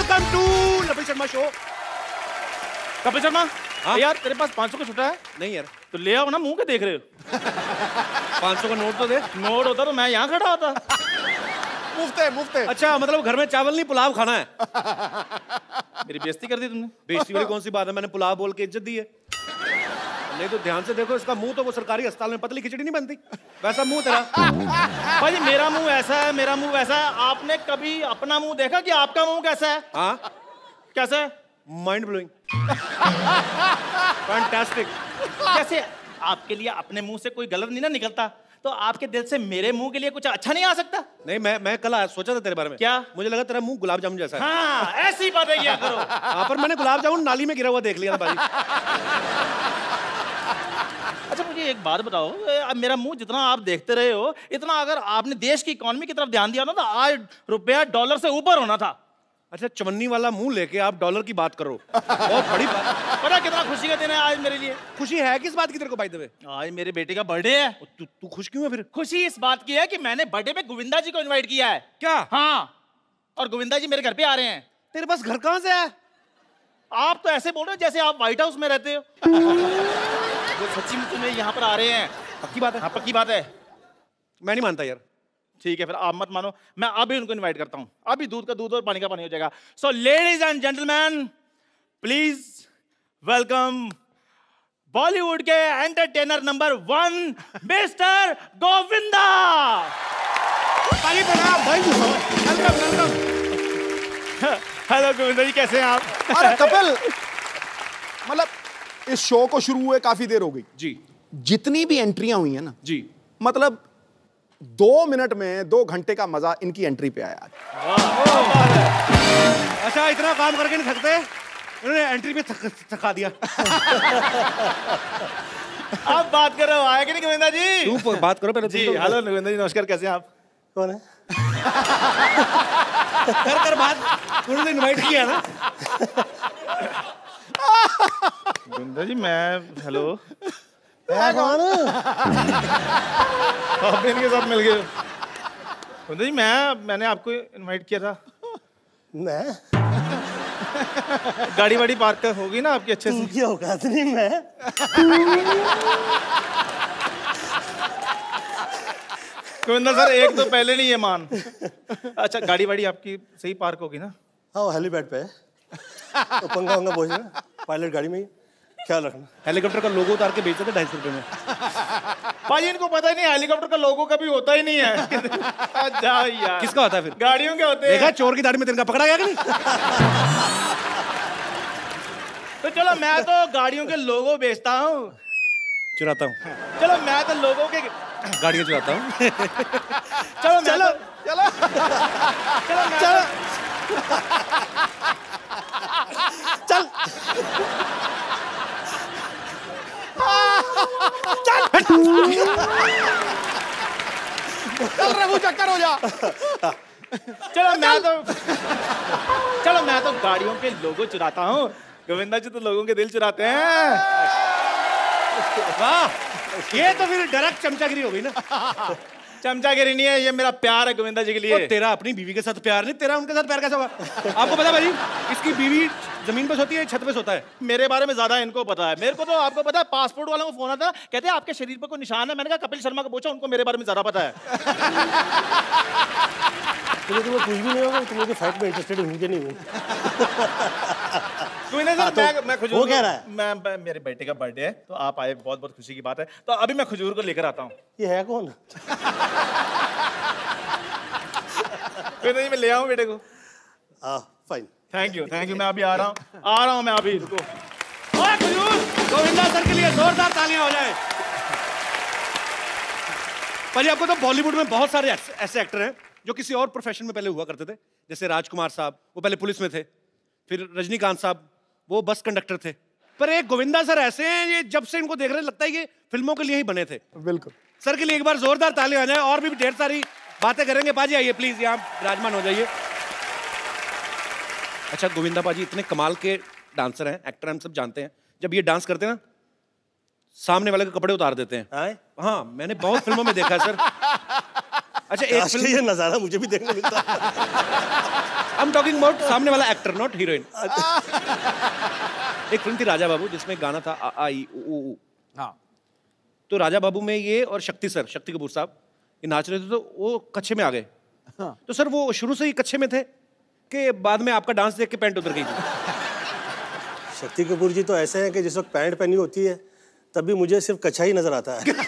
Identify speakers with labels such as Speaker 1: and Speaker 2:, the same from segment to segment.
Speaker 1: Welcome to Kapil Sharma show.
Speaker 2: Kapil Sharma, यार तेरे पास 500 का छुट्टा है?
Speaker 1: नहीं यार।
Speaker 2: तो ले आओ ना, मुंह के देख रहे हो?
Speaker 1: 500 का नोट तो दे।
Speaker 2: नोट होता तो मैं यहाँ खड़ा होता।
Speaker 1: मुफ्त है, मुफ्त है। अच्छा मतलब घर में चावल नहीं पुलाव खाना है।
Speaker 2: मेरी बेइज्जती कर दी तुमने।
Speaker 1: बेइज्जती वाली कौन सी बात है, मैंने पुलाव बोल के इज्जत दी है। नहीं तो ध्यान से देखो, इसका मुंह तो वो सरकारी अस्पताल में पतली खिचड़ी नहीं बनती, वैसा मुंह तेरा।
Speaker 2: भाई मेरा मुंह ऐसा है, मेरा मुंह वैसा है। आपने कभी अपना मुंह देखा कि आपका मुंह कैसा है?
Speaker 1: हाँ
Speaker 2: कैसा है?
Speaker 1: Mind blowing, fantastic.
Speaker 2: कैसे आपके लिए अपने मुंह से कोई गलत नहीं ना निकलता, तो आपके दिल से मेरे मुंह के लिए कुछ अच्छा नहीं आ सकता?
Speaker 1: नहीं, मैं कल सोचा था तेरे बारे में।
Speaker 2: क्या? मुझे
Speaker 1: लगा तेरा मुंह गुलाब जामुन जैसा है।
Speaker 2: हाँ, ऐसी बातें किया करो।
Speaker 1: हाँ, पर मैंने गुलाब जामुन नाली में गिरा हुआ देख लिया था भाई।
Speaker 2: अच्छा मुझे एक बात बताओ, अब मेरा मुंह जितना आप देखते रहे हो, इतना अगर आपने देश की इकोनॉमी की तरफ ध्यान दिया ना, तो आज रुपया डॉलर से ऊपर होना था।
Speaker 1: अच्छा, चवन्नी वाला मुंह लेके आप डॉलर की बात करो, बहुत बड़ी बात।
Speaker 2: पता कितना खुशी का दिन है आज मेरे लिए?
Speaker 1: खुशी है किस बात की तेरे को बाय द वे?
Speaker 2: आज मेरे बेटे का बर्थडे है।
Speaker 1: तू खुश क्यों है फिर?
Speaker 2: खुशी इस बात की है कि मैंने बर्थडे पे गोविंदा जी को इनवाइट किया है।
Speaker 1: क्या?
Speaker 2: हाँ, और गोविंदा जी मेरे घर पे आ रहे हैं।
Speaker 1: तेरे पास घर कहाँ से है?
Speaker 2: आप तो ऐसे बोल रहे हो जैसे आप व्हाइट हाउस में रहते हो। वो सच्ची में तुम्हें यहाँ पर आ रहे हैं।
Speaker 1: पक्की बात है?
Speaker 2: हाँ पक्की बात है।
Speaker 1: मैं नहीं मानता यार।
Speaker 2: ठीक है फिर आप मत मानो, मैं अभी उनको इनवाइट करता हूँ। अभी दूध का दूध और पानी का पानी हो जाएगा। So ladies and gentleman, please welcome Bollywood के एंटरटेनर नंबर 1 मिस्टर गोविंदा।
Speaker 1: पानी प्रणाम भाई। Welcome welcome.
Speaker 2: Hello Govinda ji, कैसे हैं आप?
Speaker 3: अरे कपिल, मतलब इस शो को शुरू हुए काफी देर हो गई
Speaker 1: जी।
Speaker 3: जितनी भी एंट्रियां हुई है ना
Speaker 1: जी,
Speaker 3: मतलब 2 मिनट में 2 घंटे का मजा इनकी एंट्री पे आया।
Speaker 1: अच्छा इतना काम करके नहीं थकते, उन्होंने एंट्री पे थका दिया।
Speaker 2: आप बात कर रहे हो, आए कि नहीं गोविंदा जी?
Speaker 1: तू बात करो पहले।
Speaker 2: जी हेलो गोविंदा जी, नमस्कार, कैसे हैं आप?
Speaker 3: कौन है?
Speaker 1: कर बात, उन्होंने इनवाइट किया ना।
Speaker 2: गोविंदा जी मैं, हेलो
Speaker 3: कौन?
Speaker 2: आप इनके साथ मिल गए। गोविंदा जी मैंने आपको इनवाइट किया था।
Speaker 3: मैं?
Speaker 2: गाड़ी वाड़ी पार्क होगी ना आपकी अच्छे से?
Speaker 3: क्या औकात नहीं मैं।
Speaker 2: गोविंदा सर एक तो पहले नहीं ये मान। अच्छा गाड़ी वाड़ी आपकी सही पार्क होगी ना?
Speaker 4: हाँ हेलीपैड पे है, तो पंगा वंगा पहुंचना पायलट गाड़ी में ही, ख्याल रखना।
Speaker 1: हेलीकॉप्टर का लोगो उतार के बेचते थे 250 रुपए में।
Speaker 2: भाई इनको पता ही नहीं हेलीकॉप्टर का लोगो कभी होता ही नहीं है। जाओ यार।
Speaker 1: किसका होता है फिर?
Speaker 2: गाड़ियों के होते हैं।
Speaker 1: देखा चोर की दाढ़ी में तिनका पकड़ा गया कि नहीं?
Speaker 2: तो चलो मैं तो गाड़ियों के लोगो बेचता हूँ,
Speaker 1: चुराता हूँ।
Speaker 2: चलो मैं तो लोगों के
Speaker 1: गाड़ियाँ चुराता हूँ।
Speaker 2: चलो
Speaker 3: चलो
Speaker 2: चलो चलो चलो
Speaker 3: चल चल रघु, चक्कर हो जा।
Speaker 2: चलो मैं तो गाड़ियों के लोगो चुराता हूँ। गोविंदा जी तो लोगों के दिल चुराते हैं।
Speaker 1: वाह, ये तो फिर डायरेक्ट चमचागिरी हो गई ना।
Speaker 2: चमचागिरी नहीं है, ये मेरा प्यार है गोविंदा जी के लिए।
Speaker 1: तेरा अपनी बीवी के साथ प्यार नहीं, तेरा उनके साथ प्यार कैसा हुआ? आपको पता भाई, इसकी बीवी जमीन पे सोती है, छत पे सोता है।
Speaker 2: मेरे बारे में ज्यादा इनको पता है, मेरे को तो आपको पता है पासपोर्ट वालों को फोन आता है, कहते हैं आपके शरीर पर कोई निशान है। मैंने कहा कपिल शर्मा को पूछो, उनको मेरे बारे में ज्यादा पता है।
Speaker 4: तुम्हें कुछ भी नहीं होगा, तुम लोग फाइट में इंटरेस्टेड हूँ कि नहीं हूँ?
Speaker 2: मैं खजूर
Speaker 4: वो कह रहा है
Speaker 2: मैं मेरे बेटे का बर्थडे है तो आप आए, बहुत बहुत खुशी की बात है। तो अभी मैं खजूर को लेकर आता हूँ।
Speaker 4: ये है कौन?
Speaker 2: नहीं मैं ले आऊँ बेटे को।
Speaker 4: फाइन,
Speaker 2: थैंक यू मैं अभी आ रहा हूँ मैं अभी। रुको
Speaker 1: गोविंदा सर के लिए जोरदार तालियां हो जाए। भाई आपको तो बॉलीवुड में बहुत सारे ऐसे एक्टर हैं जो किसी और प्रोफेशन में पहले हुआ करते थे, जैसे राजकुमार साहब, वो पहले पुलिस में थे, फिर रजनीकांत साहब वो बस कंडक्टर थे, पर एक गोविंदा सर ऐसे हैं, ये जब से इनको देख रहे लगता है ये फिल्मों के लिए ही बने थे।
Speaker 4: बिल्कुल।
Speaker 1: सर के लिए एक बार जोरदार तालियां हो जाए। और भी ढेर सारी बातें करेंगे। पाजी आइए प्लीज, यहाँ विराजमान हो जाइए। अच्छा गोविंदा पाजी इतने कमाल के डांसर हैं, एक्टर हम सब जानते हैं, जब ये डांस करते हैं ना सामने वाले के कपड़े उतार देते हैं। हाँ मैंने बहुत फिल्मों में देखा है सर। अच्छा एक फिल्म,
Speaker 4: ये नजारा मुझे भी देखने मिलता है।
Speaker 1: I'm talking about सामने वाला एक्टर, नॉट हीरोइन। एक फिल्म थी राजा बाबू जिसमें गाना था आ आ ई उ ऊ।
Speaker 3: हाँ।
Speaker 1: तो राजा बाबू में ये और शक्ति सर, शक्ति कपूर साहब ये नाच रहे थे तो वो कच्छे में आ गए।
Speaker 3: हाँ।
Speaker 1: तो सर वो शुरू से ही कच्छे में थे कि बाद में आपका डांस देख के पैंट उतर गई थी?
Speaker 4: शक्ति कपूर जी तो ऐसे हैं कि जिस वक्त पैंट पहनी होती है तब भी मुझे सिर्फ कच्छा ही नजर आता है।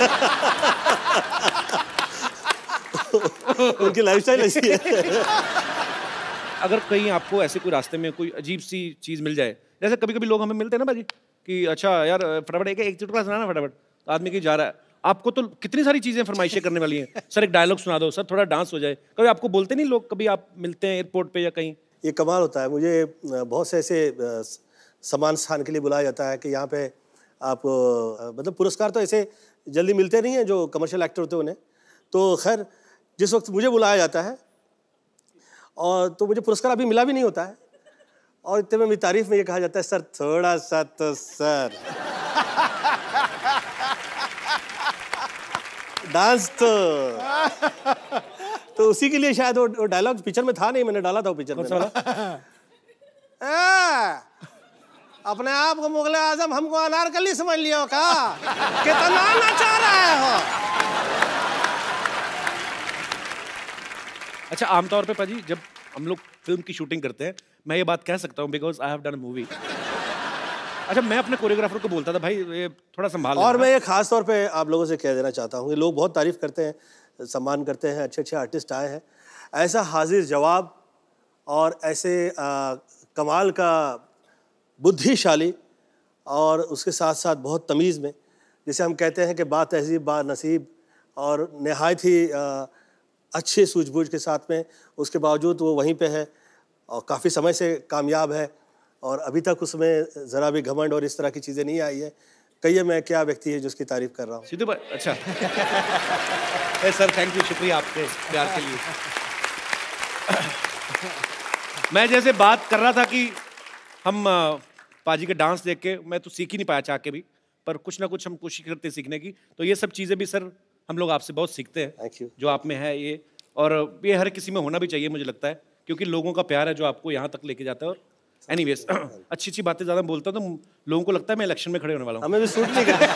Speaker 4: उनकी लाइफस्टाइल ऐसी है।
Speaker 1: अगर कहीं आपको ऐसे कोई रास्ते में कोई अजीब सी चीज मिल जाए, जैसे कभी कभी लोग हमें मिलते हैं ना भाजी कि अच्छा यार फटाफट एक चुटकुला सुनाना फटाफट, तो आदमी कहीं जा रहा है, आपको तो कितनी सारी चीजें फरमाइशें करने वाली हैं, सर एक डायलॉग सुना दो, सर थोड़ा डांस हो जाए, कभी आपको बोलते नहीं लोग, कभी आप मिलते हैं एयरपोर्ट पे या कहीं?
Speaker 4: ये कमाल होता है, मुझे बहुत से ऐसे सम्मान स्थान के लिए बुलाया जाता है कि यहाँ पे आप मतलब पुरस्कार तो ऐसे जल्दी मिलते नहीं हैं जो कमर्शियल एक्टर होते हैं उन्हें। तो खैर जिस वक्त मुझे बुलाया जाता है और तो मुझे पुरस्कार अभी मिला भी नहीं होता है और इतने में मेरी तारीफ में ये कहा जाता है सर थोड़ा सा तो सर डांस तो उसी के लिए शायद वो डायलॉग पिक्चर में था नहीं, मैंने डाला था वो पिक्चर में। अपने आप को मुगल आजम हमको अनारकली समझ लिया का? कितना नचा रहे हो?
Speaker 1: अच्छा आमतौर पे पाजी जब हम लोग फिल्म की शूटिंग करते हैं, मैं ये बात कह सकता हूँ because I have done a movie. अच्छा मैं अपने कोरियोग्राफर को बोलता था भाई ये थोड़ा संभाल।
Speaker 4: और मैं ये खास तौर पे आप लोगों से कह देना चाहता हूँ, ये लोग बहुत तारीफ करते हैं, सम्मान करते हैं, अच्छे अच्छे आर्टिस्ट आए हैं, ऐसा हाजिर जवाब और ऐसे कमाल का बुद्धिशाली और उसके साथ साथ बहुत तमीज़ में, जिसे हम कहते हैं कि बा तहजीब बा नसीब और नहायत ही अच्छे सूझबूझ के साथ में, उसके बावजूद वो वहीं पे है और काफ़ी समय से कामयाब है और अभी तक उसमें ज़रा भी घमंड और इस तरह की चीज़ें नहीं आई है। कहिए मैं क्या व्यक्ति है जिसकी तारीफ़ कर रहा हूँ।
Speaker 1: सीधे बात। अच्छा सर थैंक यू, शुक्रिया आपके प्यार के लिए। मैं जैसे बात कर रहा था कि हम पाजी के डांस देख के मैं तो सीख ही नहीं पाया चाह के भी, पर कुछ ना कुछ हम कोशिश करते हैं सीखने की, तो ये सब चीज़ें भी सर हम लोग आपसे बहुत सीखते हैं।
Speaker 4: Thank you.
Speaker 1: जो आप में है ये, और ये हर किसी में होना भी चाहिए मुझे लगता है, क्योंकि लोगों का प्यार है जो आपको यहाँ तक लेके जाता है। और एनीवेज अच्छी अच्छी बातें ज़्यादा बोलता हूँ तो लोगों को लगता है मैं इलेक्शन में खड़े होने वाला हूँ।
Speaker 4: हमें भी सूट नहीं कर।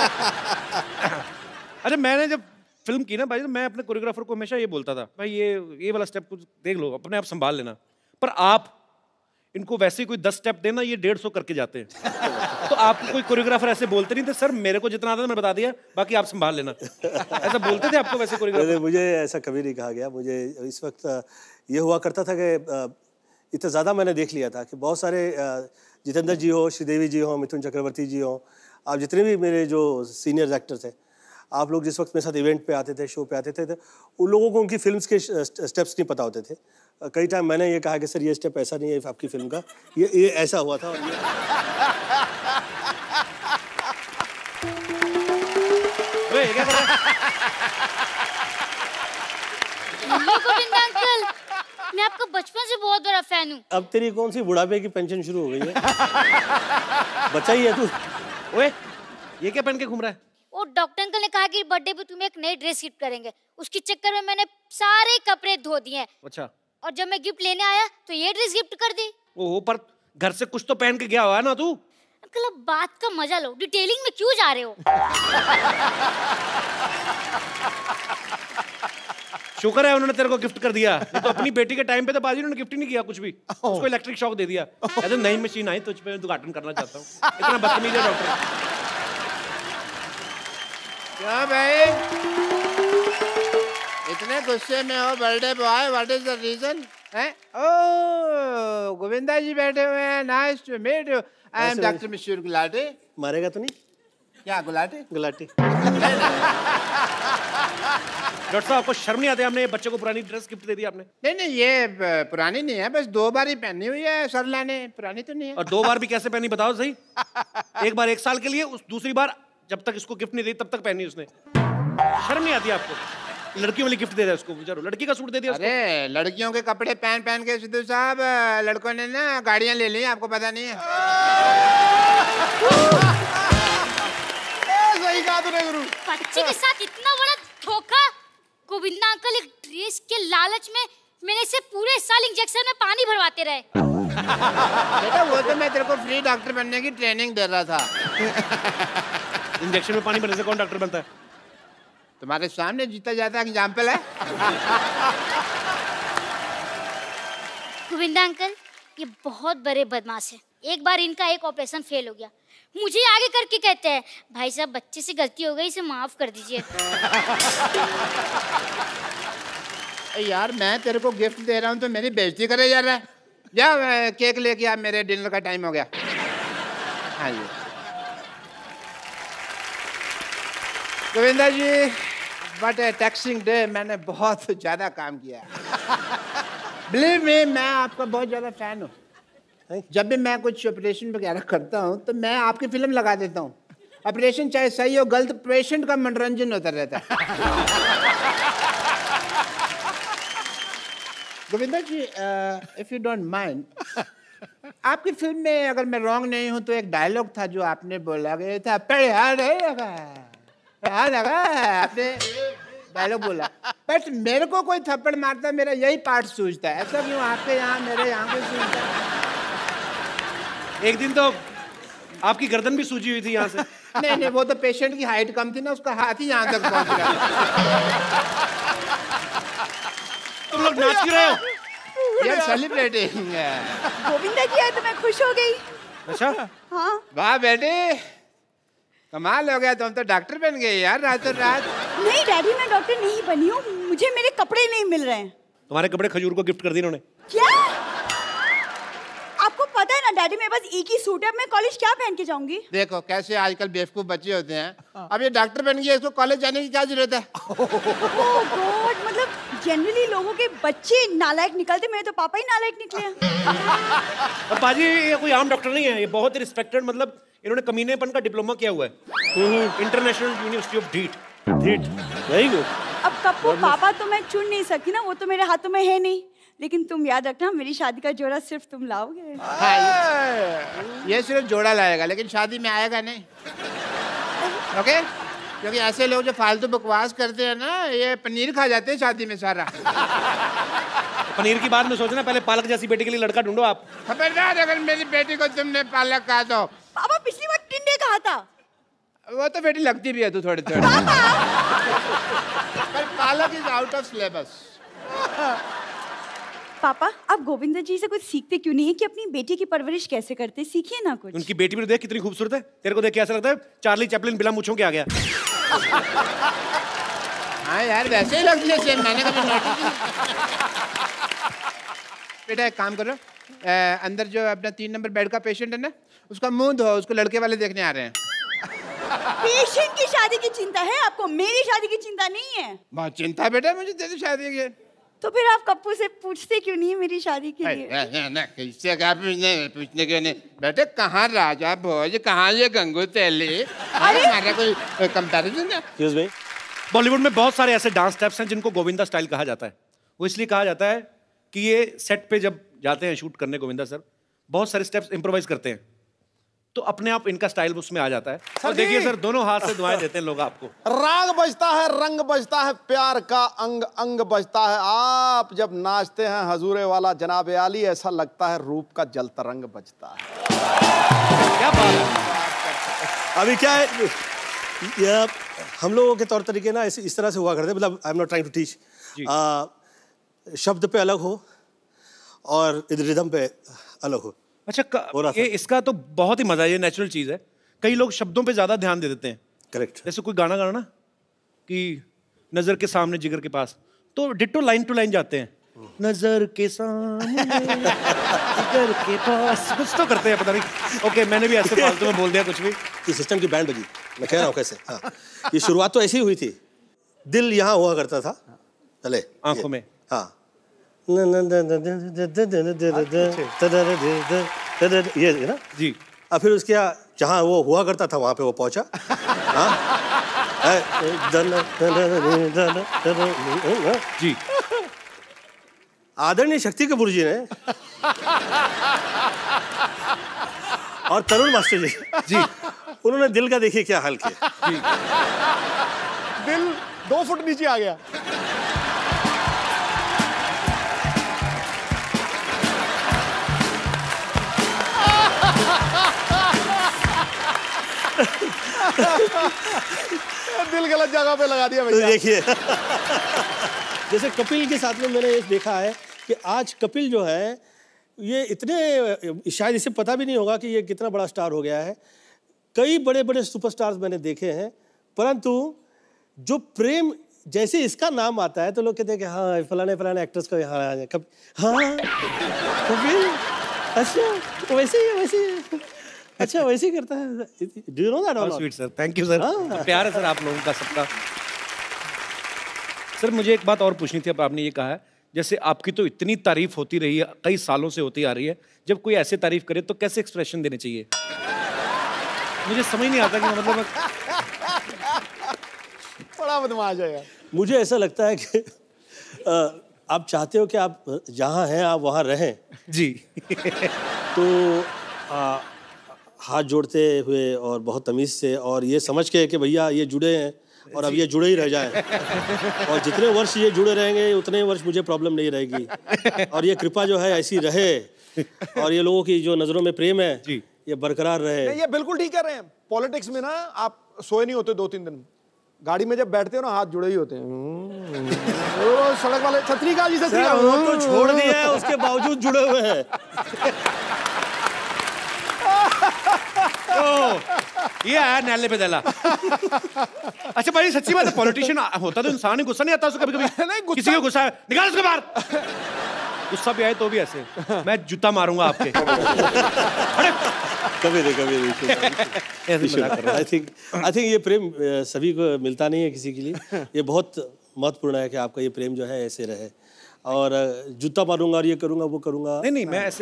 Speaker 1: अच्छा मैंने जब फिल्म की ना भाई, मैं अपने कोरियोग्राफर को हमेशा ये बोलता था भाई ये वाला स्टेप कुछ देख लो, अपने आप संभाल लेना, पर आप इनको वैसे ही कोई 10 स्टेप देना ये 150 करके जाते हैं। तो आपको कोई कोरियोग्राफर ऐसे बोलते नहीं थे सर मेरे को जितना आता था मैंने बता दिया बाकी आप संभाल लेना, ऐसा बोलते थे आपको वैसे कोरियोग्राफर?
Speaker 4: मुझे ऐसा कभी नहीं कहा गया। मुझे इस वक्त ये हुआ करता था कि इतना ज़्यादा मैंने देख लिया था कि बहुत सारे जितेंद्र जी हो, श्रीदेवी जी हो, मिथुन चक्रवर्ती जी हो, आप जितने भी मेरे जो सीनियर एक्टर थे, आप लोग जिस वक्त मेरे साथ इवेंट पे आते थे, शो पे आते थे, उन लोगों को उनकी फिल्म्स के स्टेप्स नहीं पता होते थे। कई टाइम मैंने ये कहा कि सर ये स्टेप ऐसा नहीं है आपकी फिल्म का, ये ऐसा हुआ था। और
Speaker 1: ये क्या कर रहा है?
Speaker 5: गोविंदा अंकल, मैं आपका बचपन से बहुत बड़ा फैन हूँ।
Speaker 4: अब तेरी कौन सी बुढ़ापे की पेंशन शुरू हो गई है? बच्चा ही है तू।
Speaker 1: ओए ये क्या पहन के घूम रहा है?
Speaker 5: वो डॉक्टर अंकल ने कहा कि बर्थडे पे तुम्हें एक नई ड्रेस गिफ्ट करेंगे, उसके चक्कर में मैंने सारे कपड़े धो दिए।
Speaker 1: अच्छा।
Speaker 5: और जब मैं गिफ्ट लेने आया तो ये ड्रेस गिफ्ट कर दी।
Speaker 1: ओहो, पर घर से कुछ तो पहन के गया हुआ है ना तू?
Speaker 5: अंकल अब बात का मजा लो, डिटेलिंग में क्यों जा रहे हो?
Speaker 1: शुक्र है उन्होंने तेरे को गिफ्ट कर दिया, नहीं तो अपनी बेटी के टाइम पे तो बाजी उन्होंने गिफ्ट ही नहीं किया कुछ भी, उसको इलेक्ट्रिक शॉक दे दिया। ऐसे नई मशीन आई तो उस पे उद्घाटन करना चाहता हूँ। इतना बदतमीज है डॉक्टर।
Speaker 6: क्या भाई इतने गुस्से में हो? Birthday boy, what is the reason? Oh Govinda ji बैठे हुए हैं, nice to meet you. I am doctor Mishra Gulati.
Speaker 4: मारेगा तो नहीं?
Speaker 6: क्या गुलाटी?
Speaker 4: गुलाटी।
Speaker 1: डॉक्टर साहब आपको शर्म नहीं आती? हमने बच्चे को पुरानी ड्रेस गिफ्ट दे दी आपने।
Speaker 6: नहीं नहीं ये पुरानी नहीं है, बस 2 बार ही पहनी हुई है सरला ने, पुरानी तो नहीं है।
Speaker 1: और 2 बार भी कैसे पहनी बताओ सही? एक बार 1 साल के लिए, उस दूसरी बार जब तक इसको गिफ्ट नहीं दी तब तक पहनी उसने। शर्म नहीं आती आपको? लड़कियों वाली गिफ्ट दे दिया उसको, बेचारो लड़की का सूट दे दिया उसको।
Speaker 6: अरे लड़कियों के कपड़े पहन पहन के सिद्धू साहब लड़कों ने ना गाड़ियां ले ली, आपको पता नहीं है?
Speaker 3: सही कहा तूने गुरु।
Speaker 5: बच्चे के साथ इतना बड़ा धोखा। गोविंदा अंकल एक ड्रेस के लालच में मैंने इसे पूरे साल इंजेक्शन में पानी भरवाते रहे।
Speaker 6: बेटा वो तो मैं तेरे को फ्री डॉक्टर बनने की ट्रेनिंग दे रहा था।
Speaker 1: इंजेक्शन में पानी भरने से कौन डॉक्टर बनता है?
Speaker 6: तुम्हारे सामने जीता जाता एग्जाम्पल है।
Speaker 5: गोविंदा अंकल ये बहुत बड़े बदमाश है। एक बार इनका एक ऑपरेशन फेल हो गया, मुझे आगे करके कहते हैं भाई साहब बच्चे से गलती हो गई, इसे माफ कर दीजिए।
Speaker 6: यार मैं तेरे को गिफ्ट दे रहा हूँ तो मेरी बेइज्जती करे जा रहा है। जा केक लेके आ, मेरे डिनर का टाइम हो गया। हाँ जी Govinda ji, but taxing day, मैंने बहुत ज़्यादा काम किया। बिलीव मी, मैं आपका बहुत ज़्यादा फैन हूँ। जब भी मैं कुछ ऑपरेशन वगैरह करता हूँ तो मैं आपकी फिल्म लगा देता हूँ। ऑपरेशन चाहे सही हो गलत, पेशेंट का मनोरंजन होता रहता है। Govinda ji, if you don't mind, आपकी फिल्म में अगर मैं रॉन्ग नहीं हूँ तो एक डायलॉग था जो आपने बोला गया था, आपने डायलॉग बोला, बट मेरे को कोई थप्पड़ मारता मेरा यही पार्ट सूझता है। ऐसा क्यों आपके यहाँ मेरे यहाँ पे सूझता है?
Speaker 1: एक दिन तो आपकी गर्दन भी सूजी हुई थी यहाँ से।
Speaker 6: नहीं, वो तो पेशेंट की हाइट कम थी ना, उसका हाथ ही यहाँ तक पहुँच गया।
Speaker 1: तुम लोग नाच क्यों रहे हो?
Speaker 6: यार सेलिब्रेटिंग।
Speaker 7: गोविंदा जी आए तो मैं खुश हो गई।
Speaker 1: अच्छा
Speaker 7: हाँ।
Speaker 6: वाह बेटे, कमाल हो गया, तुम तो डॉक्टर बन गए यार रातों रात।
Speaker 7: नहीं डैडी, मैं डॉक्टर नहीं बनी हूँ, मुझे मेरे कपड़े नहीं मिल रहे हैं।
Speaker 1: तुम्हारे कपड़े खजूर को गिफ्ट कर दिए इन्होंने।
Speaker 7: क्या? आपको पता है ना डैडी, मेरे पास एक ही सूट है, मैं कॉलेज क्या पहन के जाऊंगी?
Speaker 6: देखो कैसे आजकल बेवकूफ बच्चे होते हैं। अब ये डॉक्टर बन गया, इसको कॉलेज जाने की क्या जरूरत है?
Speaker 7: ओह गॉड, मतलब जनरली लोगों के बच्चे नालायक निकलते, मेरे तो पापा ही नालायक निकले हैं।
Speaker 1: और बाजी ये कोई आम डॉक्टर नहीं है, ये बहुत ही रिस्पेक्टेड, मतलब इन्होंने कमीनेपन का डिप्लोमा किया हुआ है इंटरनेशनल यूनिवर्सिटी ऑफ ढीठ। Very good.
Speaker 7: अब कप्पू पापा तो मैं चुन नहीं सकती ना, वो तो मेरे हाथों में है नहीं, लेकिन तुम याद रखना मेरी शादी का जोड़ा सिर्फ तुम लाओगे।
Speaker 6: हाँ, ये सिर्फ जोड़ा लाएगा लेकिन शादी में आएगा नहीं। ओके? क्योंकि ऐसे लोग जो फालतू बकवास करते हैं ना, ये पनीर खा जाते हैं शादी में सारा।
Speaker 1: पनीर की बात में सोचना, पहले पालक जैसी बेटी के लिए लड़का ढूंढो आप।
Speaker 6: खबरदार अगर मेरी बेटी को तुमने पालक कहा तो।
Speaker 7: पापा पिछली बार टिंडे कहा था।
Speaker 6: वो तो बेटी लगती भी है तू थोड़ी थोड़ी। पर पालक इज आउट ऑफ सिलेबस।
Speaker 7: पापा आप गोविंदा जी से कुछ सीखते क्यों नहीं है कि अपनी बेटी की परवरिश कैसे करते? सीखिए ना कुछ।
Speaker 1: उनकी बेटी भी देख कितनी खूबसूरत है, तेरे को देख के ऐसा लगता है चार्ली चैपलिन बिना मूंछों के आ गया।
Speaker 6: हाँ यार वैसे ही लगती है सेम, मैंने कभी नोटिस नहीं। बेटा एक काम करो, अंदर जो अपना 3 नंबर बेड का पेशेंट है ना, उसका मुंह धो, उसको लड़के वाले देखने आ रहे हैं।
Speaker 7: पेशेंट की शादी की चिंता है आपको, मेरी शादी की चिंता नहीं है।
Speaker 6: बहुत चिंता बेटा मुझे तेरी शादी की।
Speaker 7: तो फिर आप कप्पू से पूछते क्यों नहीं है मेरी शादी के लिए?
Speaker 6: किससे क्या पूछने क्यों नहीं? बेटे कहाँ राजा भोज, कहाँ ये गंगू तेली? हमारा कोई कंपैरिजन है?
Speaker 1: एक्सक्यूज मी, बॉलीवुड में बहुत सारे ऐसे डांस स्टेप्स हैं जिनको गोविंदा स्टाइल कहा जाता है। वो इसलिए कहा जाता है कि ये सेट पे जब जाते हैं शूट करने गोविंदा सर, बहुत सारे स्टेप्स इम्प्रोवाइज करते हैं, तो अपने आप इनका स्टाइल उसमें आ जाता है। और देखिए सर, दोनों हाथ से दुआएं देते हैं लोग आपको।
Speaker 3: राग बजता है, रंग बजता है, प्यार का अंग अंग बजता है। आप जब नाचते हैं हजूरे वाला जनाब आली, ऐसा लगता है रूप का जल तरंग बजता है।
Speaker 1: क्या बात है।
Speaker 4: अभी क्या है, या हम लोगों के तौर तरीके ना इस तरह से हुआ करते, मतलब I am not trying to teach, शब्द पे अलग हो और रिदम पे अलग हो।
Speaker 1: अच्छा ये इसका तो बहुत ही मजा है, ये नेचुरल चीज है। कई लोग शब्दों पे ज्यादा ध्यान दे देते हैं।
Speaker 4: करेक्ट।
Speaker 1: जैसे कोई गाना गाना कि नजर के सामने जिगर के पास, तो डिट्टो लाइन टू लाइन जाते हैं। नजर के सामने जिगर के पास, कुछ तो करते हैं पता नहीं। ओके मैंने भी ऐसे फालतू में बोल दिया कुछ भी।
Speaker 4: ये सिस्टम की बैंड बजी, मैं कह रहा हूँ कैसे। हाँ, ये शुरुआत तो ऐसी ही हुई थी। दिल यहाँ हुआ करता था पहले
Speaker 1: आंखों में।
Speaker 4: हाँ ये ना
Speaker 1: जी।
Speaker 4: अब फिर उसके जहाँ वो हुआ करता था वहाँ पे वो पहुँचा।
Speaker 1: जी।
Speaker 4: आदरणीय शक्ति कपूर जी ने और तरुण मास्टर जी उन्होंने दिल का देखिए क्या हाल किया।
Speaker 1: जी।
Speaker 3: दिल 2 फुट नीचे आ गया। दिल गलत जगह पे लगा दिया
Speaker 4: तो
Speaker 3: भैया।
Speaker 4: देखिए जैसे कपिल के साथ में मैंने ये देखा है कि आज कपिल जो है ये इतने, शायद इसे पता भी नहीं होगा कि ये कितना बड़ा स्टार हो गया है। कई बड़े बड़े सुपरस्टार्स मैंने देखे हैं, परंतु जो प्रेम, जैसे इसका नाम आता है तो लोग कहते हैं कि हाँ फलाने फलाने एक्टर्स का यहाँ हाँ कपिल, अच्छा वैसे ही अच्छा वैसे ही करता है। Do you know that?
Speaker 1: All sweet sir, thank you sir, प्यार है सर आप लोगों का सबका। सर मुझे एक बात और पूछनी थी, अब आपने ये कहा है जैसे आपकी तो इतनी तारीफ होती रही है, कई सालों से होती आ रही है, जब कोई ऐसे तारीफ करे तो कैसे एक्सप्रेशन देने चाहिए? मुझे समझ नहीं आता कि मतलब
Speaker 3: बड़ा बदमाश है यार।
Speaker 4: मुझे ऐसा लगता है कि आप चाहते हो कि आप जहाँ हैं आप वहाँ रहें
Speaker 1: जी।
Speaker 4: तो हाथ जोड़ते हुए और बहुत तमीज़ से और ये समझ के कि भैया ये जुड़े हैं और अब ये जुड़े ही रह जाएं और जितने वर्ष ये जुड़े रहेंगे उतने वर्ष मुझे प्रॉब्लम नहीं रहेगी और ये कृपा जो है ऐसी रहे और ये लोगों की जो नज़रों में प्रेम है
Speaker 1: जी
Speaker 4: ये बरकरार रहे।
Speaker 3: ये बिल्कुल ठीक कह रहे हैं। पॉलिटिक्स में ना आप सोए नहीं होते 2-3 दिन, गाड़ी में जब बैठते हो ना हाथ जुड़े ही होते हैं। वो सड़क वाले छतरी का जी छतरी
Speaker 4: वो तो छोड़ दिया है उसके बावजूद जुड़े हुए हैं।
Speaker 1: ये आया नैले पे दला। अच्छा भाई सच्ची बात है, पॉलिटिशियन होता तो इंसान ही गुस्सा नहीं आता उसको कभी कभी?
Speaker 3: नहीं, गुस्सा-
Speaker 1: किसी को गुस्सा है निकाल उसको बाहर। गुस्सा भी आए तो भी ऐसे मैं जूता मारूंगा आपके।
Speaker 4: कभी नहीं आई थिंक ये प्रेम सभी को मिलता नहीं है किसी के लिए। ये बहुत महत्वपूर्ण है कि आपका ये प्रेम जो है ऐसे रहे और जूता मारूंगा और ये करूंगा वो करूंगा
Speaker 1: नहीं मैं ऐसे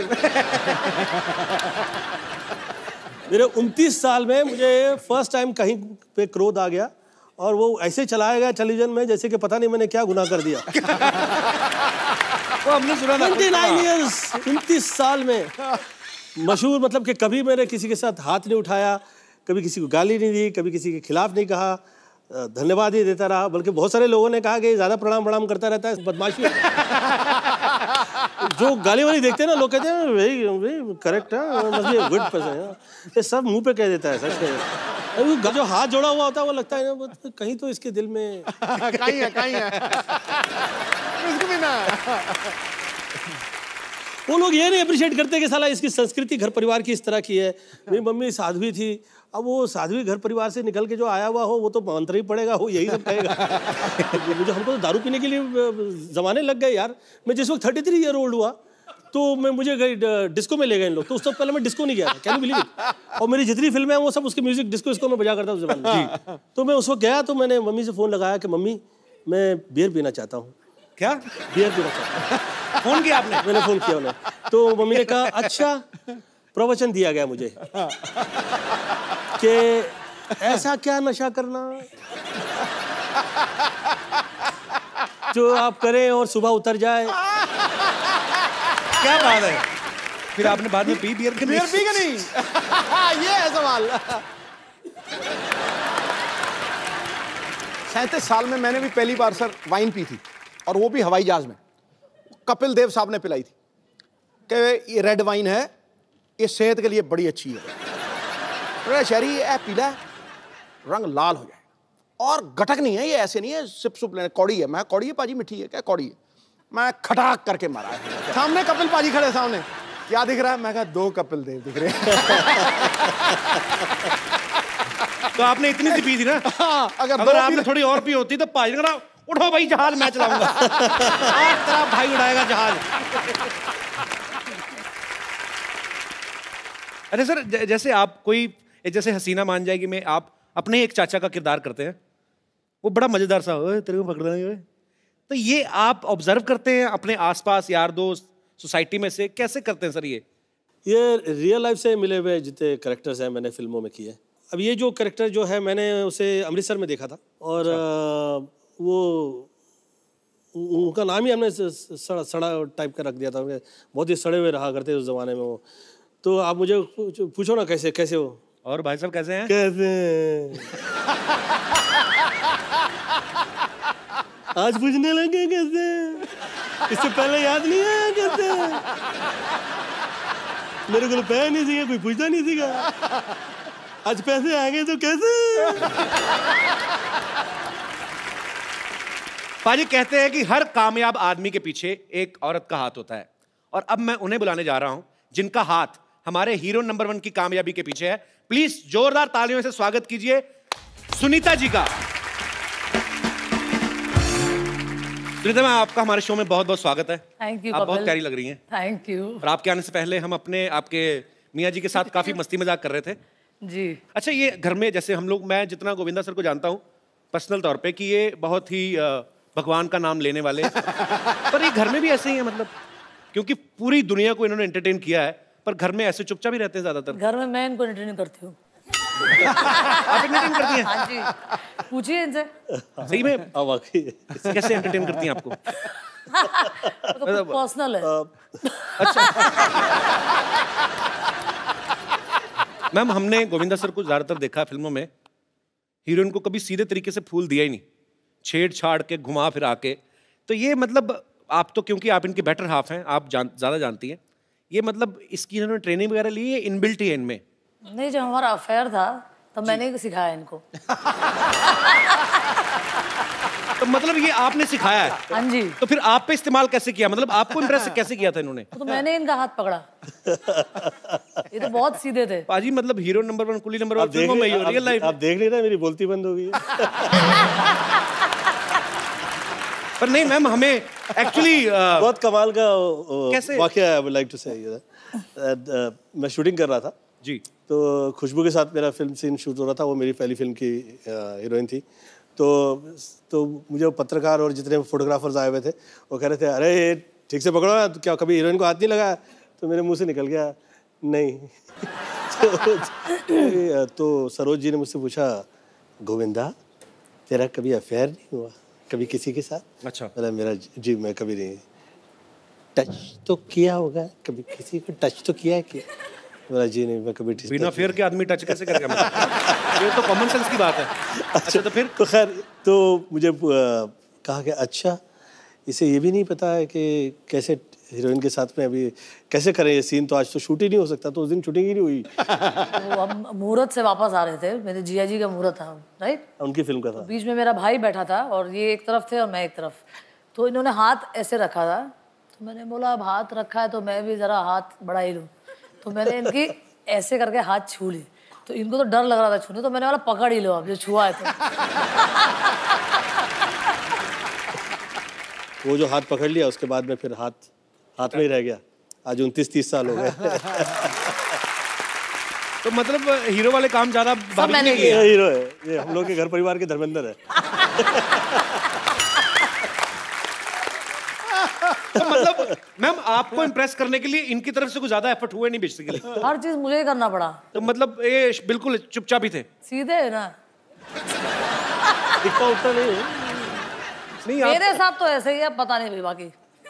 Speaker 4: मेरे 29 साल में मुझे फर्स्ट टाइम कहीं पे क्रोध आ गया और वो ऐसे चलाया गया टेलीविजन में जैसे कि पता नहीं मैंने क्या गुनाह कर दिया।
Speaker 1: वो हमने सुना था
Speaker 4: 29 years 29 साल में मशहूर, मतलब कि कभी मैंने किसी के साथ हाथ नहीं उठाया, कभी किसी को गाली नहीं दी, कभी किसी के खिलाफ नहीं कहा, धन्यवाद ही देता रहा। बल्कि बहुत सारे लोगों ने कहा कि ज़्यादा प्रणाम करता रहता है, बदमाशी। जो गाली वाली देखते हैं ना लोग कहते हैं वेरी करेक्ट है, मस्ट बी गुड पर्सन। ये सब मुंह पे कह देता है, सच कह। जो हाथ जोड़ा हुआ होता है वो लगता है ना कहीं तो इसके दिल में
Speaker 3: कहीं है इसको भी ना।
Speaker 4: वो लोग ये नहीं अप्रिशिएट करते कि साला इसकी संस्कृति घर परिवार की इस तरह की है। मेरी मम्मी साध्वी थी, अब वो साध्वी घर परिवार से निकल के जो आया हुआ हो वो तो मंत्र ही पड़ेगा, वो यही सब कहेगा। मुझे हमको तो दारू पीने के लिए जमाने लग गए यार। मैं जिस वक्त 33 ईयर ओल्ड हुआ तो मुझे डिस्को में ले गए इन लोग, तो उस तक पहले मैं डिस्को नहीं गया, कैन यू बिलीव इट। और मेरी जितनी फिल्में हैं वो सब उसके म्यूजिक डिस्को में बजा करता उस जमाने में। तो मैं उस वक्त गया तो मैंने मम्मी से फ़ोन लगाया कि मम्मी मैं बियर पीना चाहता हूँ।
Speaker 1: क्या
Speaker 4: बियर पीना चाहता हूँ।
Speaker 1: फोन किया आपने?
Speaker 4: मैंने फोन किया उन्हें, तो मम्मी ने कहा अच्छा, प्रवचन दिया गया मुझे कि ऐसा क्या नशा करना जो आप करें और सुबह उतर जाए।
Speaker 1: क्या बात है? फिर आपने बाद में पी बियर के
Speaker 3: बियर पी के नहीं? ये है सवाल। 37 साल में मैंने भी पहली बार सर वाइन पी थी, और वो भी हवाई जहाज में। कपिल देव साहब ने पिलाई थी कि ये रेड वाइन है, ये सेहत के लिए बड़ी अच्छी है। शहरी ये पीला रंग लाल हो जाए और गटक नहीं है, ये ऐसे नहीं है सिप सुप लेने। कौड़ी है। मैं कौड़ी है पाजी, मिठी है क्या? कौड़ी है। मैं खटाक करके मारा है। सामने कपिल पाजी खड़े, सामने क्या दिख रहा है? मैं कहा 2 कपिल देव दिख रहे हैं।
Speaker 1: तो आपने इतनी सी पी थी ना? अगर आपने थोड़ी और पी होती तो पाजी ने उठो भाई जहाज मैं चलाऊंगा। आज तेरा भाई उड़ाएगा जहाज। अरे सर जैसे आप कोई जैसे हसीना मान जाएगी में आप अपने एक चाचा का किरदार करते हैं, वो बड़ा मजेदार सा, ओए तेरे को पकड़ लेंगे। तो ये आप ऑब्जर्व करते हैं अपने आसपास यार दोस्त सोसाइटी में से, कैसे करते हैं सर? ये
Speaker 4: रियल लाइफ से मिले हुए जितने कैरेक्टर्स हैं मैंने फिल्मों में किए। अब ये जो कैरेक्टर जो है मैंने उसे अमृतसर में देखा था, और वो उनका नाम ही हमने सड़ा टाइप का रख दिया था। बहुत ही सड़े हुए रहा करते उस जमाने में वो। तो आप मुझे पूछो ना कैसे हो? और भाई साहब कैसे हैं? कैसे आज पूछने लगे कैसे? इससे पहले याद नहीं आया कैसे? मेरे को पहन नहीं सीखा, कोई पूछता नहीं सीखा। आज पैसे आ गए तो कैसे?
Speaker 1: पाजी कहते हैं कि हर कामयाब आदमी के पीछे एक औरत का हाथ होता है, और अब मैं उन्हें बुलाने जा रहा हूं जिनका हाथ हमारे हीरो नंबर 1 की कामयाबी के पीछे है। प्लीज जोरदार तालियों से स्वागत कीजिए सुनीता जी का। सुनीता मैम, आपका हमारे शो में बहुत बहुत स्वागत है।
Speaker 8: Thank you.
Speaker 1: आप बहुत प्यारी लग रही हैं।
Speaker 8: Thank you.
Speaker 1: और आपके आने से पहले हम आपके मियाँ जी के साथ काफी मस्ती मजाक कर रहे थे
Speaker 8: जी।
Speaker 1: अच्छा, ये घर में जैसे हम लोग, मैं जितना गोविंदा सर को जानता हूँ पर्सनल तौर पे कि ये बहुत ही भगवान का नाम लेने वाले पर ये घर में भी ऐसे ही है, मतलब क्योंकि पूरी दुनिया को इन्होंने एंटरटेन किया है, पर घर में ऐसे चुपचाप ही रहते हैं ज्यादातर।
Speaker 8: घर में मैं इनको एंटरटेन करती हूँ।
Speaker 1: आप एंटरटेन करती हैं?
Speaker 8: हाँ जी, पूछिए इनसे।
Speaker 1: सही में?
Speaker 4: वाकई
Speaker 1: कैसे एंटरटेन करती हैं आपको?
Speaker 8: तो पर्सनल है।
Speaker 1: अच्छा मैम, हमने गोविंदा सर को ज्यादातर देखा है फिल्मों में, हीरोइन को कभी सीधे तरीके से फूल दिया ही नहीं, छेड़छाड़ के घुमा फिरा के। तो ये मतलब आप तो, क्योंकि आप इनके बेटर हाफ हैं, आप ज्यादा जानती हैं, ये मतलब इसकी इन्होंने ट्रेनिंग वगैरह ली है, इनबिल्ट ही है इनमें?
Speaker 8: नहीं, जब हमारा अफेयर था तब मैंने ही सिखाया इनको।
Speaker 1: तो मतलब ये आपने सिखाया है?
Speaker 8: हाँ जी।
Speaker 1: तो फिर आप पे इस्तेमाल कैसे किया, मतलब आपको इम्प्रेस कैसे किया था इन्होंने?
Speaker 8: तो मैंने इनका हाथ पकड़ा। ये तो बहुत सीधे थे
Speaker 1: पाजी, मतलब हीरो नंबर 1, कुली नंबर 1 फिल्मों में, रियल लाइफ
Speaker 4: आप देख नहीं रहे, मेरी बोलती बंद हो गई है।
Speaker 1: पर नहीं मैम, हमें एक्चुअली
Speaker 4: बहुत कमाल का
Speaker 1: कैसे
Speaker 4: वाकया आई वुड लाइक टू से। मैं शूटिंग कर रहा था
Speaker 1: जी,
Speaker 4: तो खुशबू के साथ मेरा फिल्म सीन शूट हो रहा था। वो मेरी पहली फिल्म की हीरोइन थी। तो मुझे वो पत्रकार और जितने फोटोग्राफर्स आए हुए थे वो कह रहे थे, अरे ठीक से पकड़ो ना, तो क्या कभी हीरोइन को हाथ नहीं लगाया? तो मेरे मुंह से निकल गया नहीं। तो सरोज जी ने मुझसे पूछा, गोविंदा तेरा कभी अफेयर नहीं हुआ कभी किसी के साथ?
Speaker 1: अच्छा।
Speaker 4: मेरा जी, मैं कभी नहीं। टच तो किया होगा कभी, किसी को टच तो किया है कि? मेरा जी नहीं, मैं कभी
Speaker 1: बिना फेयर के आदमी टच कैसे करेगा? ये तो कॉमन सेंस की बात है। अच्छा, तो फिर?
Speaker 4: तो खैर, तो मुझे कहा कि अच्छा, इसे ये भी नहीं पता है कि कैसे हीरोइन के साथ में अभी कैसे करें ये सीन, तो आज तो शूट ही नहीं हो सकता। तो उस दिन शूटिंग ही नहीं हुई।
Speaker 8: तो हम मुहूर्त से वापस आ रहे थे, मेरे जिया जी का मुहूर्त था, राइट?
Speaker 4: उनकी फिल्म का था।
Speaker 8: बीच में मेरा भाई बैठा था और ये एक तरफ थे और मैं एक तरफ। तो इन्होंने हाथ ऐसे रखा था, तो मैंने बोला अब हाथ रखा है तो मैं भी जरा हाथ बढ़ा ही लूँ। तो मैंने इनकी ऐसे करके हाथ छू ली, तो इनको तो डर लग रहा था छूने, तो मैंने बोला पकड़ ही लो अब, जो छुआ है तो।
Speaker 4: वो जो हाथ पकड़ लिया, उसके बाद में फिर हाथ में ही रह गया। आज 29-30 साल हो गए।
Speaker 1: तो मतलब हीरो वाले काम ज्यादा
Speaker 8: मैंने
Speaker 4: किया। हीरो है ये, हम लोग के घर परिवार के धर्मेंद्र है।
Speaker 1: तो मतलब मैम, आपको इम्प्रेस करने के लिए इनकी तरफ से कुछ ज्यादा एफर्ट हुए नहीं बेसिकली?
Speaker 8: हर चीज मुझे ही करना पड़ा।
Speaker 1: तो मतलब ये बिल्कुल चुपचाप ही थे?
Speaker 8: सीधे है ना।
Speaker 4: दिखता उठता नहीं है।
Speaker 1: नहीं,
Speaker 8: मेरे साथ तो ऐसे ही है, पता नहीं भाई बाकी।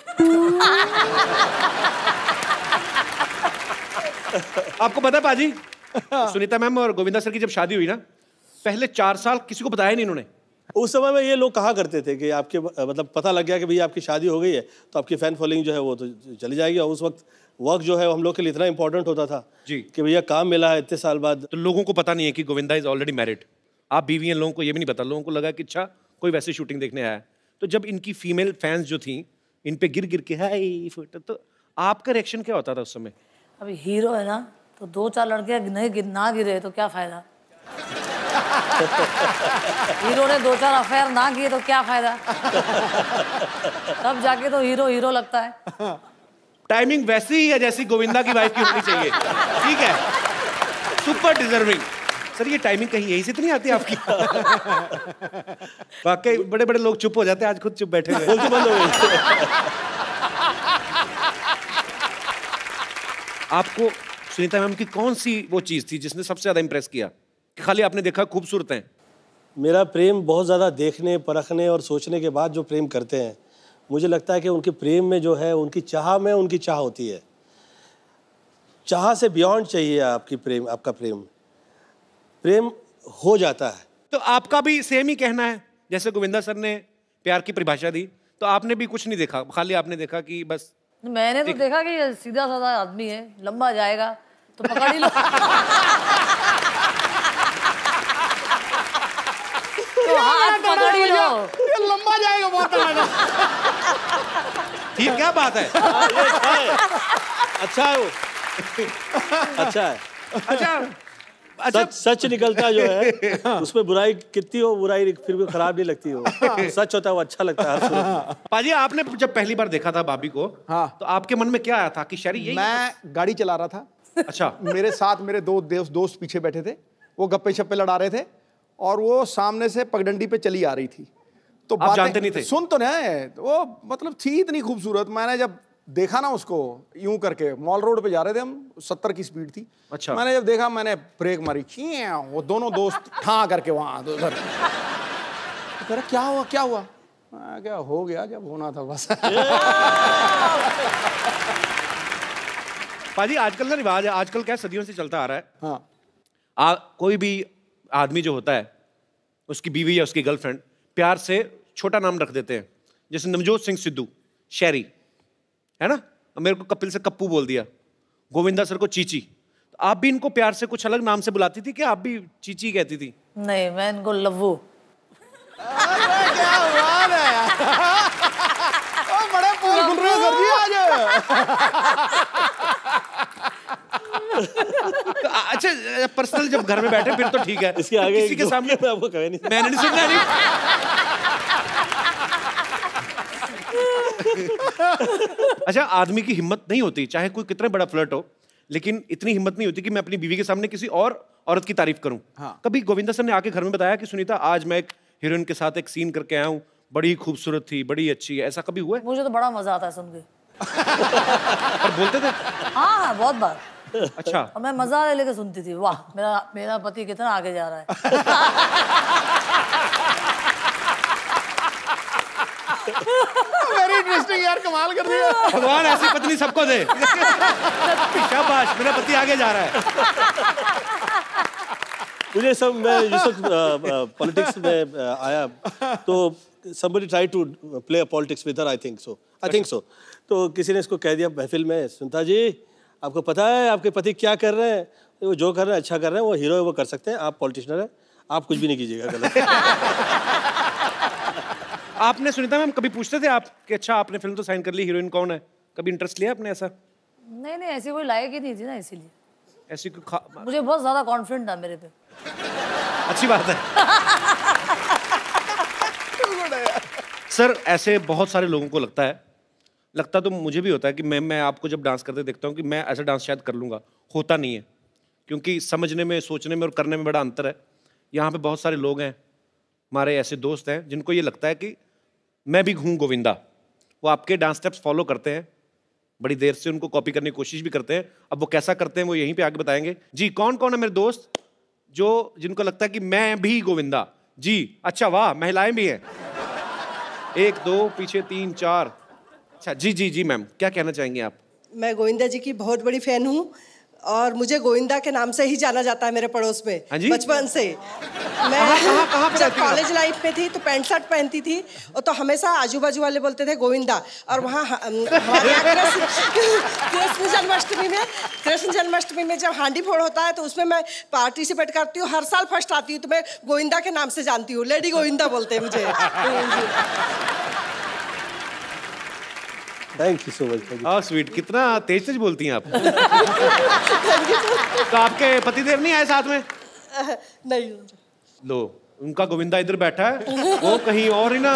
Speaker 1: आपको पता है पाजी, सुनीता मैम और गोविंदा सर की जब शादी हुई ना, पहले 4 साल किसी को बताया नहीं इन्होंने।
Speaker 4: उस समय में ये लोग कहा करते थे कि आपके मतलब पता लग गया कि भैया आपकी शादी हो गई है तो आपकी फैन फॉलोइंग जो है वो तो चली जाएगी। और उस वक्त वर्क जो है हम लोग के लिए इतना इंपॉर्टेंट होता था
Speaker 1: जी,
Speaker 4: कि भैया काम मिला है इतने साल बाद।
Speaker 1: तो लोगों को पता नहीं है कि गोविंदा इज ऑलरेडी मैरिड, आप बीवी हैं, लोगों को ये भी नहीं पता। लोगों को लगा कि अच्छा कोई वैसे शूटिंग देखने आया। तो जब इनकी फीमेल फैंस जो थी इन पे गिर गिर के हाय फोटो, तो आपका रिएक्शन क्या होता था उस समय?
Speaker 8: अभी हीरो है ना, तो 2-4 लड़के नहीं ना गिरे तो क्या फायदा? हीरो ने 2-4 अफेयर ना किए तो क्या फायदा? तब जाके तो हीरो लगता है।
Speaker 1: टाइमिंग वैसी ही है जैसी गोविंदा की वाइफ की होनी चाहिए। ठीक है, सुपर डिजर्विंग। सर ये टाइमिंग कहीं यहीं से तो नहीं आती आपकी? वाकई बड़े बड़े लोग चुप हो जाते हैं, आज खुद चुप बैठे हुए।
Speaker 4: बोलती बंद हो गई।
Speaker 1: आपको सुनीता मैम की कौन सी वो चीज थी जिसने सबसे ज्यादा इंप्रेस किया? खाली आपने देखा खूबसूरत हैं?
Speaker 4: मेरा प्रेम बहुत ज़्यादा देखने परखने और सोचने के बाद जो प्रेम करते हैं, मुझे लगता है कि उनके प्रेम में जो है उनकी चाह में उनकी चाह होती है। चाह से बियॉन्ड चाहिए आपकी प्रेम, आपका प्रेम हो जाता है।
Speaker 1: तो आपका भी सेम ही कहना है जैसे गोविंदा सर ने प्यार की परिभाषा दी, तो आपने भी कुछ नहीं देखा, खाली आपने देखा कि बस?
Speaker 8: मैंने तो देखा कि सीधा साधा आदमी है, लंबा जाएगा तो पकड़ ही लो। हाथ पकड़ ही लो।
Speaker 3: ये लंबा जाएगा बहुत टाइम।
Speaker 1: ठीक, क्या बात है।
Speaker 4: अच्छा है वो, अच्छा है।
Speaker 1: अच्छा,
Speaker 4: सच निकलता जो है उसमें बुराई कितनी हो, बुराई फिर भी खराब नहीं लगती हो। सच होता है वो अच्छा लगता है हर सूरत में।
Speaker 1: पाजी आपने जब पहली बार देखा था भाभी को,
Speaker 3: हाँ,
Speaker 1: तो आपके मन में क्या आया था कि शायरी यही?
Speaker 3: मैं गाड़ी चला रहा था।
Speaker 1: अच्छा।
Speaker 3: मेरे साथ मेरे दो दोस्त पीछे बैठे थे, वो गप्पे शप्पे लड़ा रहे थे और वो सामने से पगडंडी पे चली आ रही थी। तो
Speaker 1: आप जानते नहीं थे?
Speaker 3: सुन तो नहीं, वो मतलब थी इतनी खूबसूरत। मैंने जब देखा ना उसको यूं करके, मॉल रोड पे जा रहे थे हम, 70 की स्पीड थी।
Speaker 1: अच्छा।
Speaker 3: मैंने जब देखा, मैंने ब्रेक मारी, वो दोनों दोस्त ठां करके वहां उधर। तो कह रहा क्या हुआ क्या हुआ? क्या हो गया जब होना था बस।
Speaker 1: पाजी आजकल ना रिवाज है, आजकल क्या सदियों से चलता आ रहा है।
Speaker 3: हाँ,
Speaker 1: कोई भी आदमी जो होता है, उसकी बीवी या उसकी गर्लफ्रेंड प्यार से छोटा नाम रख देते हैं। जैसे नवजोत सिंह सिद्धू शहरी है ना, मेरे को कपिल से कप्पू बोल दिया, गोविंदा सर को चीची। तो आप भी इनको प्यार से कुछ अलग नाम से बुलाती थी कि आप भी चीची कहती थी?
Speaker 8: नहीं, मैं इनको लव्वू।
Speaker 3: क्या बात है यार। बड़े पोल खुल रहे हो सर जी आज।
Speaker 1: अच्छा, पर्सनल जब घर में बैठे फिर तो ठीक है,
Speaker 4: इसके आगे
Speaker 1: किसी के सामने
Speaker 4: मैं आपको कहे नहीं,
Speaker 1: मैंने नहीं सुनना नहीं। अच्छा, आदमी की हिम्मत नहीं होती, चाहे कोई कितना बड़ा फ्लर्ट हो, लेकिन इतनी हिम्मत नहीं होती कि मैं अपनी बीवी के सामने किसी और औरत की तारीफ करूं।
Speaker 3: हाँ।
Speaker 1: कभी गोविंदा सर ने आके घर में बताया कि सुनीता आज मैं एक हीरोइन के साथ एक सीन करके आया हूं, बड़ी खूबसूरत थी, बड़ी अच्छी है, ऐसा कभी हुआ है?
Speaker 8: मुझे तो बड़ा मजा आता है सुन के।
Speaker 1: और बोलते थे?
Speaker 8: हाँ, बहुत बार।
Speaker 1: अच्छा।
Speaker 8: और मैं मजा ले लेके सुनती थी, वाह मेरा पति कितना आगे जा रहा है।
Speaker 3: वेरी इंटरेस्टिंग यार, कमाल कर दिया।
Speaker 1: भगवान ऐसी पत्नी सबको दे। शाबाश, मेरा पति आगे जा रहा है।
Speaker 4: मुझे सब, मैं जिस वक्त पॉलिटिक्स में आया तो somebody tried to play a politics with her, I think so. तो किसी ने इसको कह दिया महफिल में, सुनीता जी आपको पता है आपके पति क्या कर रहे हैं? वो जो कर रहे हैं अच्छा कर रहे हैं, वो हीरो है, वो कर सकते हैं, आप पॉलिटिशियन हैं, आप कुछ भी नहीं कीजिएगा गलत।
Speaker 1: आपने सुनीता मैम कभी पूछते थे आप कि अच्छा आपने फिल्म तो साइन कर ली, हीरोइन कौन है? कभी इंटरेस्ट लिया आपने ऐसा?
Speaker 8: नहीं, ऐसी कोई लायक ही नहीं थी ना, इसीलिए।
Speaker 1: ऐसी
Speaker 8: मुझे बहुत ज्यादा कॉन्फिडेंट था मेरे पे।
Speaker 1: अच्छी बात है। सर, ऐसे बहुत सारे लोगों को लगता तो मुझे भी होता है कि मैं आपको जब डांस करते देखता हूँ कि मैं ऐसा डांस शायद कर लूँगा, होता नहीं है, क्योंकि समझने में, सोचने में और करने में बड़ा अंतर है। यहाँ पे बहुत सारे लोग हैं, हमारे ऐसे दोस्त हैं जिनको ये लगता है कि मैं भी हूँ गोविंदा। वो आपके डांस स्टेप्स फॉलो करते हैं, बड़ी देर से उनको कॉपी करने की कोशिश भी करते हैं। अब वो कैसा करते हैं वो यहीं पे आगे बताएंगे। जी, कौन कौन है मेरे दोस्त जिनको लगता है कि मैं भी गोविंदा? जी, अच्छा, वाह, महिलाएं भी हैं। 1 2 पीछे 3 4। अच्छा, जी मैम, क्या कहना चाहेंगे आप?
Speaker 9: मैं गोविंदा जी की बहुत बड़ी फैन हूँ और मुझे गोविंदा के नाम से ही जाना जाता है मेरे पड़ोस में।
Speaker 1: हाँ जी?
Speaker 9: बचपन से मैं जब कॉलेज लाइफ में थी तो पैंट शर्ट पहनती थी और तो हमेशा आजू बाजू वाले बोलते थे गोविंदा। और वहाँ हमारे यहाँ कृष्ण जन्माष्टमी में जब हांडी फोड़ होता है तो उसमें मैं पार्टिसिपेट करती हूँ, हर साल फर्स्ट आती हूँ। तो मैं गोविंदा के नाम से जानती हूँ, लेडी गोविंदा बोलते हैं मुझे।
Speaker 4: Thank you so much.
Speaker 1: हाँ, स्वीट, कितना तेज बोलती हैं आप। तो आपके पतिदेव नहीं आए साथ में?
Speaker 9: नहीं।
Speaker 1: लो, उनका गोविंदा इधर बैठा है, वो कहीं और ही ना,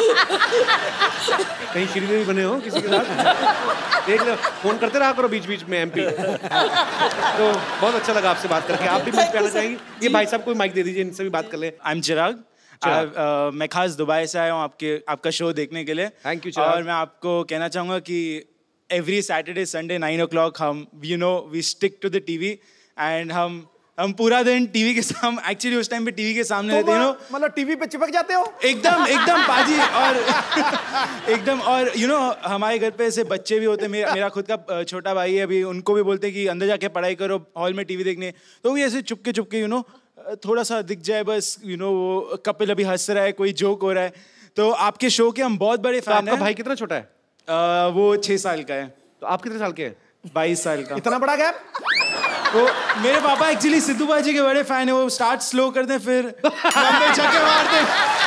Speaker 1: कहीं श्रीदेवी बने हो किसी के साथ। देख लो, फोन करते रहा करो बीच बीच में MP। तो बहुत अच्छा लगा आपसे बात करके। आप भी माइक पे आना चाहेंगे? ये भाई साहब को माइक दे दीजिए, इनसे भी बात कर लें।
Speaker 2: I am Chirag. मैं खास दुबई से आया हूँ आपका शो देखने के लिए।
Speaker 1: Thank you.
Speaker 2: और मैं आपको कहना चाहूँगा कि एवरी सैटरडे संडे 9 o'clock हम we stick to the TV and हम पूरा दिन टीवी के सामने, एक्चुअली उस टाइम पे टीवी के सामने रहते हैं,
Speaker 3: मतलब टीवी पे चिपक जाते हो
Speaker 2: एकदम पाजी। और एकदम, और हमारे घर पे ऐसे बच्चे भी होते हैं। मेरा खुद का छोटा भाई है, अभी उनको भी बोलते हैं कि अंदर जाके पढ़ाई करो, हॉल में टीवी देखने। तो वो ऐसे चुपके थोड़ा सा दिख जाए बस, वो कपिल अभी हंस रहा है, कोई जोक हो रहा है। तो आपके शो के हम बहुत बड़े फैन हैं।
Speaker 1: आपका भाई कितना छोटा है?
Speaker 2: वो 6 साल का है।
Speaker 1: तो आप कितने साल के हैं?
Speaker 2: 22 साल का।
Speaker 3: इतना बड़ा गैप?
Speaker 2: तो मेरे पापा एक्चुअली सिद्धू बाजी के बड़े फैन है। वो स्टार्ट स्लो करते हैं, फिर लंबे छक्के मारते हैं।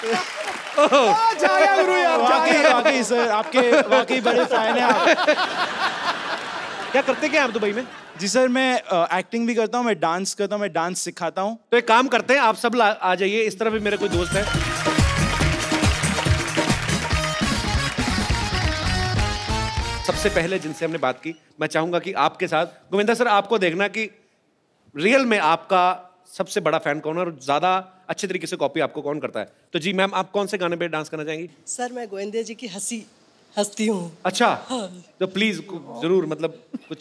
Speaker 2: वाकई सर, आपके वाकई बड़े फैन हैं आप।
Speaker 1: क्या करते क्या आप दुबई में?
Speaker 2: जी सर, मैं एक्टिंग भी करता हूँ, मैं डांस करता हूँ, मैं डांस सिखाता हूँ।
Speaker 1: तो एक काम करते हैं, आप सब आ जाइए, इस तरफ भी मेरे कोई दोस्त है। सबसे पहले जिनसे हमने बात की, मैं चाहूंगा कि आपके साथ गोविंदा सर आपको देखना कि रियल में आपका सबसे बड़ा फैन कौन है और ज्यादा अच्छे तरीके से कॉपी आपको कौन करता है। तो जी मैम, आप कौन से गाने पे डांस करना चाहेंगी?
Speaker 9: सर मैं गोविंदा जी की हंसती हूँ।
Speaker 1: अच्छा, तो प्लीज जरूर, मतलब कुछ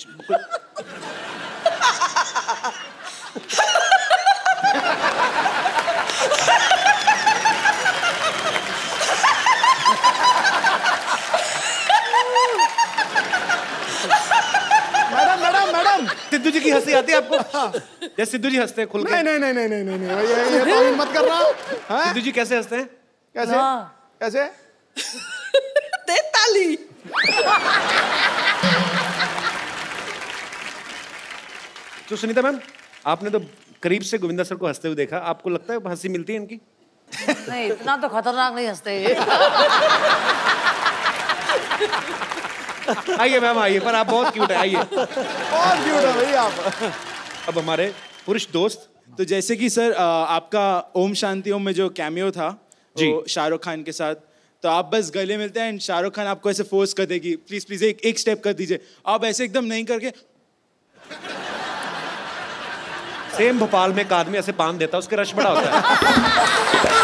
Speaker 1: मैडम सिद्धू जी की हंसी आती है आपको? जैसे सिद्धू जी हंसते हैं खुल के।
Speaker 3: नहीं भैया, ये तावील मत कर रहा।
Speaker 1: सिद्धू जी कैसे हंसते हैं?
Speaker 3: कैसे कैसे?
Speaker 9: दे ताली।
Speaker 1: तो सुनीता मैम, आपने तो करीब से गोविंदा सर को हंसते हुए देखा, आपको लगता है हंसी मिलती है इनकी?
Speaker 8: नहीं, इतना तो खतरनाक नहीं हंसते ये।
Speaker 1: आइए मैम आइए, पर आप बहुत क्यूट है, आइए।
Speaker 3: बहुत क्यूट है भैया आप।
Speaker 1: अब हमारे पुरुष दोस्त,
Speaker 2: तो जैसे कि सर आपका ओम शांति ओम में जो कैमियो था जी शाहरुख खान के साथ, तो आप बस गले मिलते हैं एंड शाहरुख खान आपको ऐसे फोर्स कर देगी, प्लीज प्लीज एक स्टेप कर दीजिए, आप ऐसे एकदम नहीं करके।
Speaker 1: सेम भोपाल में एक आदमी ऐसे पान देता है, उसके रश बड़ा होता है।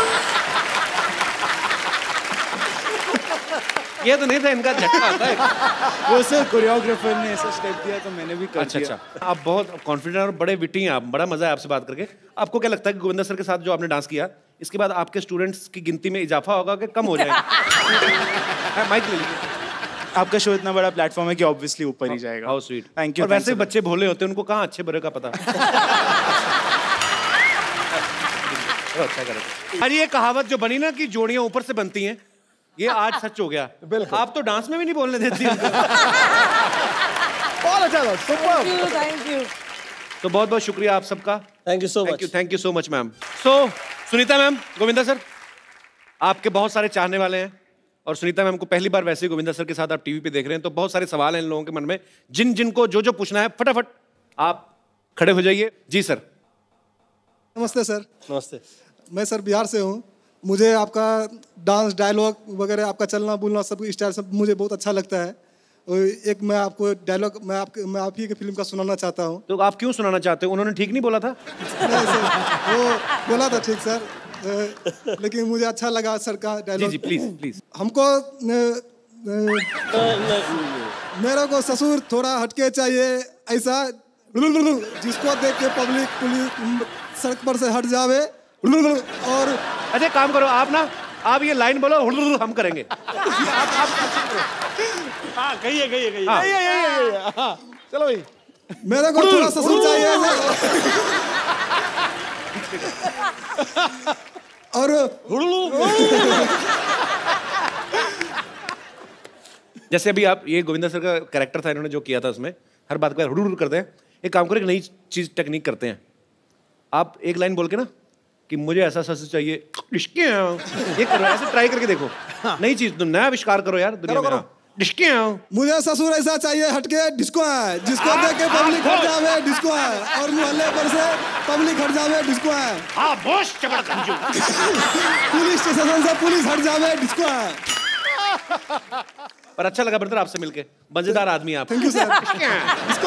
Speaker 1: ये तो नहीं था, इनका झटका आता है।
Speaker 2: वो सर कोरियोग्राफर ने ऐसा स्टेप दिया तो मैंने भी कर दिया।
Speaker 1: अच्छा, आप बहुत कॉन्फिडेंट और बड़े विटी हैं आप, बड़ा मजा है आपसे बात करके। आपको क्या लगता है कि गोविंदा सर के साथ जो आपने डांस किया, इसके बाद आपके स्टूडेंट्स की गिनती में इजाफा होगा कि कम हो जाएगा? माइक ले लीजिए।
Speaker 2: आपका शो इतना बड़ा प्लेटफॉर्म है कि ऑब्वियसली ऊपर ही जाएगा।
Speaker 1: How sweet,
Speaker 2: thank you.
Speaker 1: और वैसे बच्चे भोले होते हैं, उनको कहाँ अच्छे बुरे का पता। अच्छा करें। अरे ये कहावत जो बनी ना कि जोड़ियां ऊपर से बनती हैं, ये आज सच हो गया। बिल्कुल। आप तो डांस में भी नहीं बोलने देती।
Speaker 3: बहुत अच्छा था, सुपर।
Speaker 8: Thank you.
Speaker 1: तो बहुत बहुत शुक्रिया आप सबका।
Speaker 4: Thank you so much.
Speaker 1: Thank you so much ma'am. So Sunita ma'am, Govinda sir आपके बहुत सारे चाहने वाले हैं, और सुनीता मैम को पहली बार वैसे ही गोविंदा सर के साथ आप टीवी पे देख रहे हैं, तो बहुत सारे सवाल हैं इन लोगों के मन में, जिनको जो पूछना है फटाफट आप खड़े हो जाइए। जी सर।
Speaker 10: नमस्ते सर।
Speaker 4: नमस्ते।
Speaker 10: मैं सर बिहार से हूँ। मुझे आपका डांस डायलॉग वगैरह, आपका चलना बोलना सब स्टाइल सब मुझे बहुत अच्छा लगता है। और एक मैं आपको डायलॉग मैं आप ही की फिल्म का सुनाना चाहता हूँ।
Speaker 1: तो आप क्यों सुनाना चाहते हो? उन्होंने ठीक नहीं बोला था?
Speaker 10: नहीं सर, वो बोला था ठीक सर, लेकिन मुझे अच्छा लगा सर का डायलॉग।
Speaker 1: Ji please please.
Speaker 10: हमको मेरे को ससुर थोड़ा हटके चाहिए, ऐसा जिसको देख के पब्लिक पुलिस सड़क पर से हट जावे। और
Speaker 1: अच्छा काम करो आप ये लाइन बोलो, हम करेंगे।
Speaker 3: हाँ कहिए। हाँ चलो भाई।
Speaker 10: मेरे को थोड़ा ससुर चाहिए और
Speaker 1: जैसे अभी आप ये गोविंदा सर का कैरेक्टर था, इन्होंने जो किया था उसमें हर बात को हुड़ करते हैं। एक काम करो, एक नई चीज टेक्निक करते हैं। आप एक लाइन बोल के ना कि मुझे ऐसा ससुर चाहिए, ये करो, ऐसे ट्राई करके देखो। नई चीज, तुम नया आविष्कार करो यार दुनिया में।
Speaker 10: मुझे ससुर ऐसा चाहिए हटके डिस्को है, जिसको देख के पब्लिक हट जावे डिस्को है, और मोहल्ले पर से पब्लिक हट जावे डिस्को है।
Speaker 1: हाँ बॉस चमड़कंजू।
Speaker 10: पुलिस स्टेशन से पुलिस हट जावे डिस्को है।
Speaker 1: पर अच्छा लगा ब्रदर आपसे मिलके, मजेदार आदमी आप।
Speaker 10: Thank you sir. Disco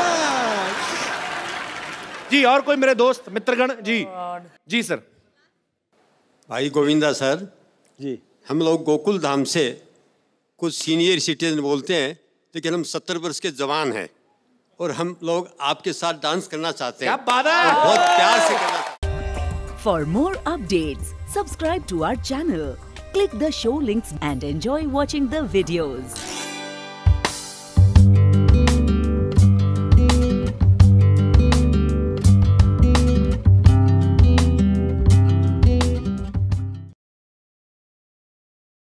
Speaker 1: ji. और कोई मेरे दोस्त मित्रगण? जी सर।
Speaker 11: भाई गोविंदा सर
Speaker 4: जी,
Speaker 11: हम लोग गोकुल धाम से कुछ सीनियर सिटीजन बोलते हैं, लेकिन हम 70 वर्ष के जवान हैं और हम लोग आपके साथ डांस करना चाहते हैं।
Speaker 1: क्या बात है!
Speaker 11: और बहुत प्यार से करना चाहते हैं।
Speaker 12: For more updates, subscribe to our channel, click the show links and enjoy watching the videos.